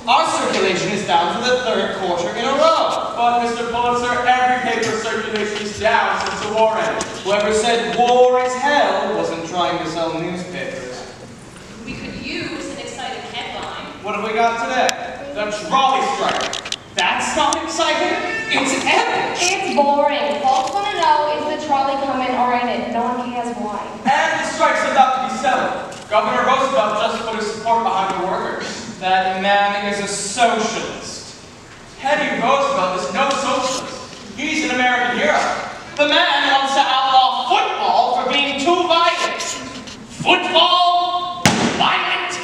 Our circulation is down for the 3rd quarter in a row. But, Mr. Pulitzer, every paper circulation is down since the war ended. Whoever said war is hell wasn't trying to sell newspapers. We could use an exciting headline. What have we got today? The trolley strike. That's not exciting. It's epic. It's boring. Folks want to know, is the trolley coming or ain't it? No one cares why. And the strike's about to be settled. Governor Roosevelt just put his support behind the workers. That man is a socialist. Teddy Roosevelt is no socialist. He's an American hero. The man wants to outlaw football for being too violent. Football, violent.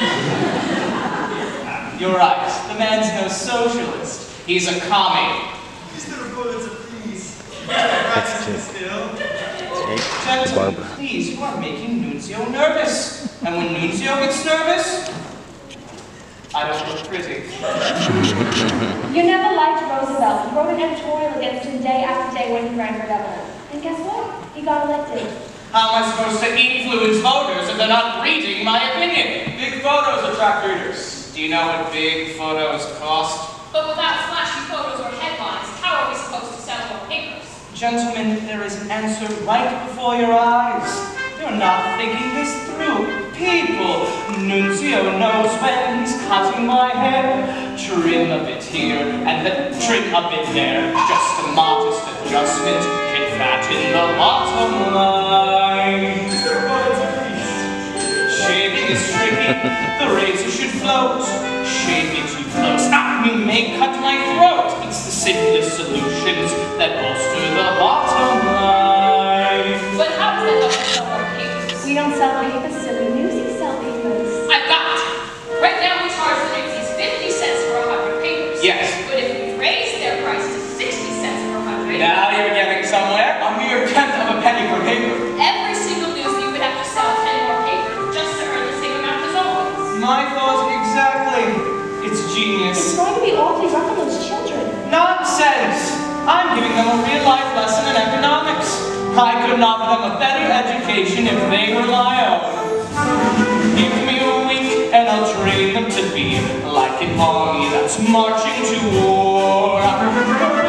You're right. The man's no socialist. He's a commie. Mr. Pulitzer, please. That's just Gentlemen, please, you are making Nunzio nervous. And when Nunzio gets nervous, I don't look pretty. You never liked Roosevelt. You wrote an editorial against him day after day when he ran for governor. And guess what? He got elected. How am I supposed to influence voters if they're not reading my opinion? Big photos attract readers. Do you know what big photos cost? But without flashy photos or headlines, how are we supposed to sell more papers? Gentlemen, there is an answer right before your eyes. You're not thinking this through. People, Nunzio knows when he's cutting my hair. Trim a bit here and then trim a bit there. Just a modest adjustment. Get that in the bottom line. Shaving is tricky. The razor should float. Shave me too close. You may cut my throat. It's the simplest solutions that bolster the bottom line. But how does that help us sell more papers? We don't sell papers, silly. Newsies sell papers. I've got it. Right now we charge the Newsies 50 cents for 100 papers. Yes. But if we raise their price to 60 cents for 100, Now you're getting somewhere. A mere tenth of a penny per paper. every single newsie would have to sell 10 more papers just to earn the same amount as always. My thought exactly. It's genius. It's going to be awfully rough on those children. Nonsense! I'm giving them a real-life lesson in economics. I couldn't offer them a better education if they were my own. Give me a week and I'll train them to be like an army that's marching to war.